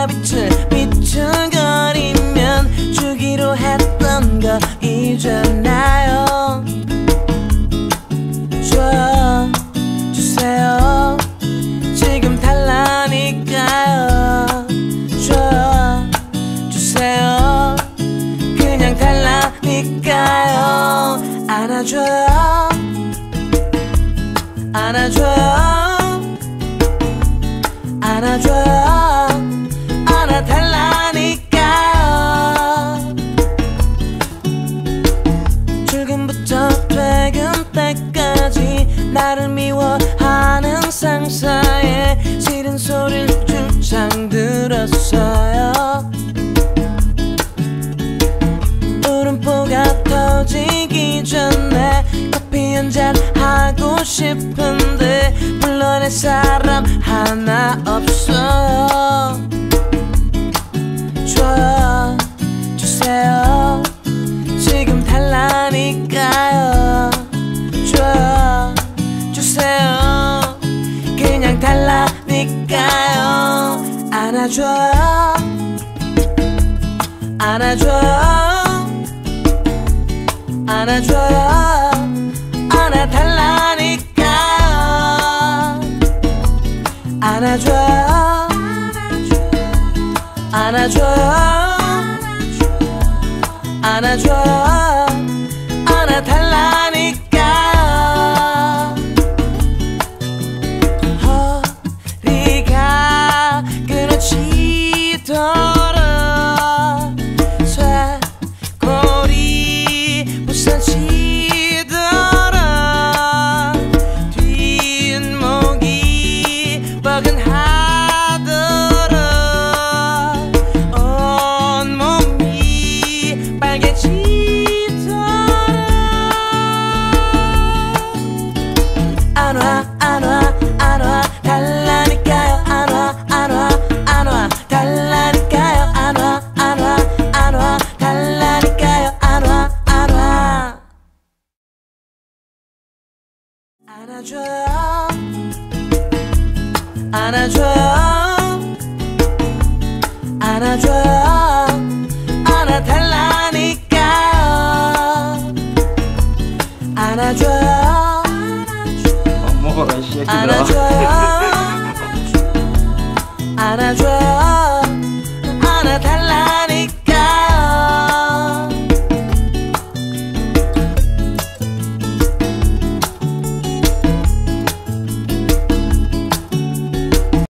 내가 비틀거리면 주기로 했던 거 잊었나요? 주세요. 지금 달라니까요. 주세요. 그냥 달라니까요. 안아줘요. 안아줘요. 안아줘요. 안아달라니까요. 출근부터 퇴근 때까지 나를 미워하는 상사의 싫은 소리를 줄창 들었어요. 울음보가 터지기 전에 커피 한잔 하고 싶은데 불러낼 사람 하나 없어요. 주세요. 지금 달라니까요. 주세요. 그냥 달라니까요. 안아줘요. 안아줘요. 안아줘요. 안아달라니까요. 안아줘요. 안아줘요. 안아줘요. 안아달라니까요. 허리가 끊어지더라. 쇄골이 부서지더라. 뒷목이 뻐근하더라. 온몸이 빨개지더라. 안와 안와 안와 달라니까요. 안와 안와 안와 달라니까요. 안와 안와 안와 달라니까요. 안와 안와. 안아줘요. 안아줘요. 안아줘요. 안아달라니까요. 안아줘요. 먹어라 이 새끼들아. 안아줘요. 안아줘요.